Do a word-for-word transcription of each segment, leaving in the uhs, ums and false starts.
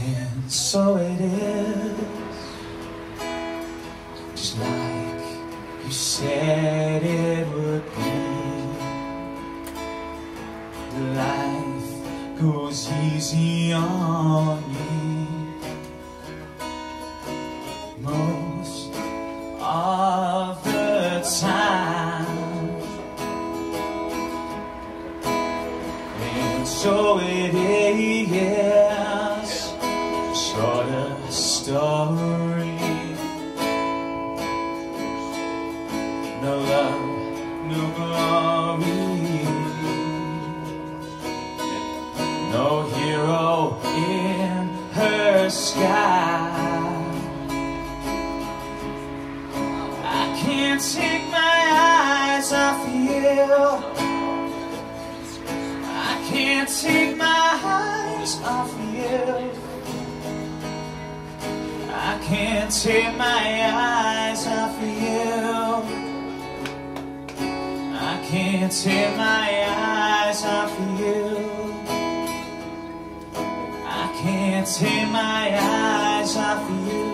And so it is, just like you said it would be. Life goes easy on me most of the time, and so it is, sort of story. No love, no glory, no hero in her sky. I can't take my eyes off you. I can't take my eyes off you. I can't take my eyes off you. I can't take my eyes off you. I can't take my eyes off you.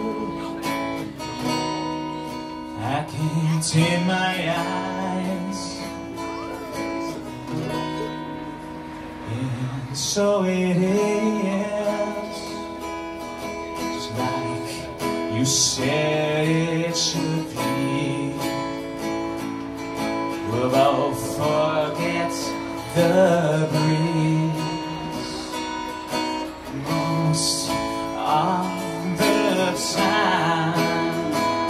I can't take my eyes. And so it is, just like you said it should be. We'll both forget the breeze most of the time,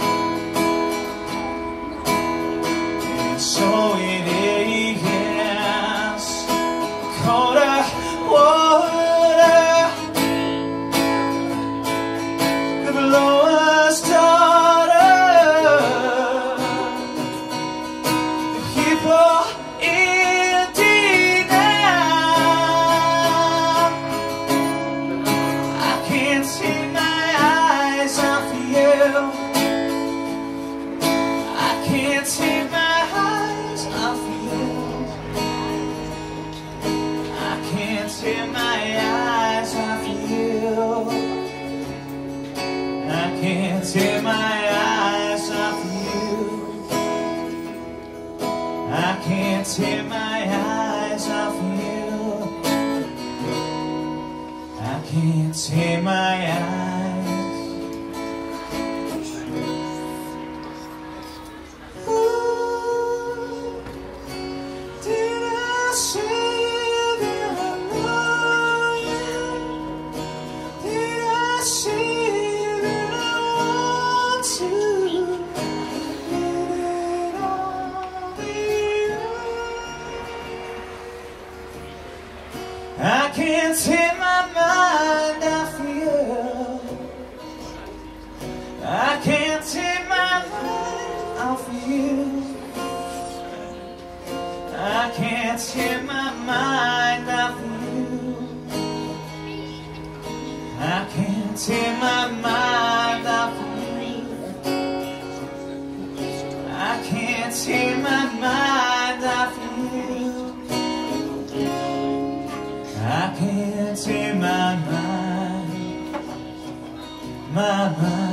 and so it is, colder water, the blower's daughter, the people in denial. I can't take my eyes off you. I can't take my eyes off you. I can't take my eyes off you. I can't take my eyes off you. I can't take my eyes off you. I can't take my eyes. Ooh, did I say that I love you? Did I say that I want to? Did it all be you? I can't take my mind off you. I can't take my mind off you. I can't take my mind off you. I can't take my mind off you. I can't take my mind off you. I can't take my mind, my mind.